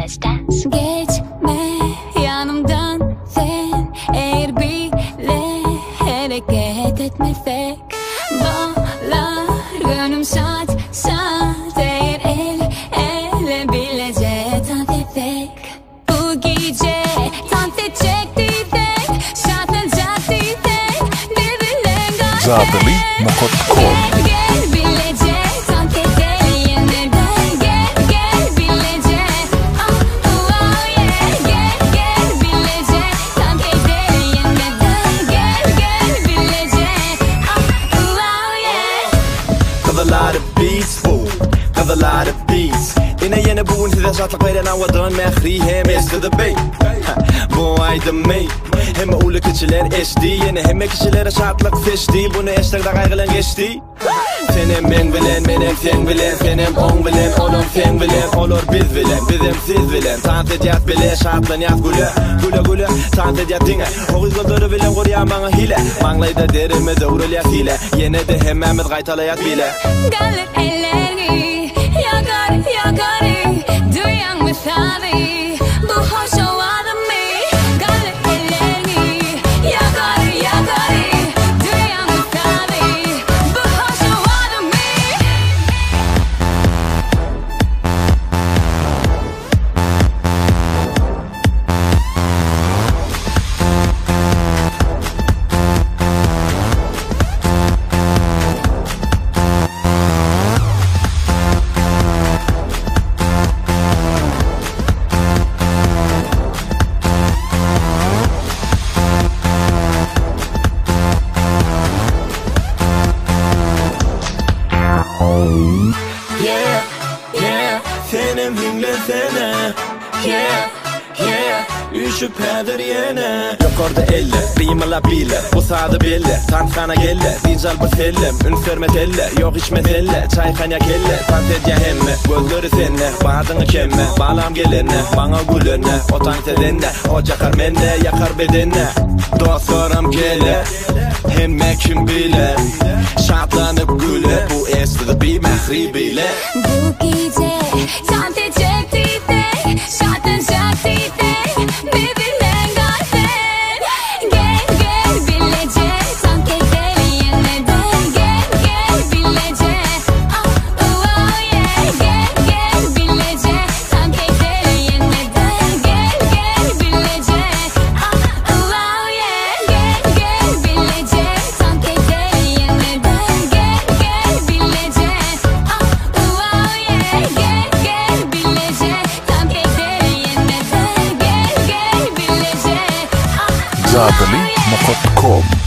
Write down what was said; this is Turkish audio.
Let's dance. Geçme yanımdan sen, eğer bile hareket etmesek. Dolar gönlüm saat saat, eğer el ele bilece dans etsek. Bu gece dans edecektik, şartlanacaktık, birbirine karşı. Zabeli.com Gel bilece dans edelim yeniden. Gel bilece, oh oh yeah. Gel bilece dans edelim yeniden. Gel bilece, oh oh yeah. Got a lot of beats, woo. Got a lot of beats. Yine bugün size şartlık veren havadan mehri hem esti de bey. Bu ayda mey. Hem ulu kişiler eşdi, yine hem kişilere şartlık seçti. Bunu eşlikte kaygılan geçti. Senem men bilen, menem sen bilen. Senem on bilen, olum sen bilen. Olur biz bilen, bizim siz bilen. Tant ediyat bile, şartlan yat gülü. Gülü, tant ediyat dine. Oğuz gözleri bilen koruyan bana hile. Manglayda derimize uğrılyat hile. Yine de hemmemiz kaytalayat bile. Galet elleri yakar, duyan misali. Bu hoş ovadı mı? Galet elleri yakar, duyan misali. Bu hoş ovadı mı? Yeah, senem dinlesene. Yeah, üşüp hedir yine. Yukarıda elle, rimalar bile. Bu sağda belle, tantkana gelle. Dincel bu sellem, ün sörmet elle. Yok içmez elle, çay kanyak elle. Tant edya hemme, gözleri senne. Bağdını kemme, bağlam gelene. Bana gülene, o tant edenne. O cakar menne, yakar bedenne. Dostlarım gele, hemme kim bile. Şartlanıp güle, bu esti de bir mehri bile. Bu gece dans edecektik, şartlanacaktık, birbirine karşı. Gel bilece dans edelim yeniden. Gel bilece, oh oh yeah. Gel bilece dans edelim yeniden. Gel bilece, oh oh yeah. Gel bilece dans edelim yeniden. Gel bilece, oh oh yeah. Gel bilece dans edelim yeniden. Gel bilece, oh oh yeah. Zabeli.com